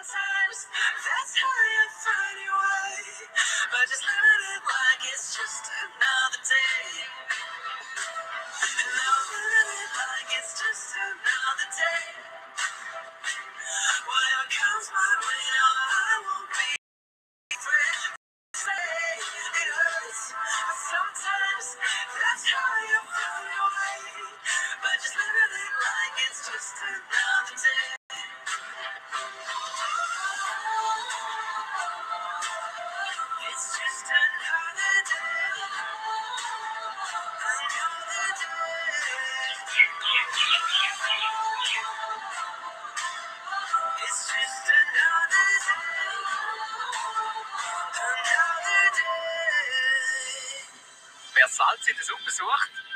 sometimes that's how you find your way. But just living it like it's just another day. And now living it like it's just another day. Whatever comes my way, no, I won't be afraid. Say it hurts, but sometimes that's how you find your way. But just living it like it's just another day. It's just another day. Another day. It's just another day. Another day. Wer Salz in der Suppe sucht,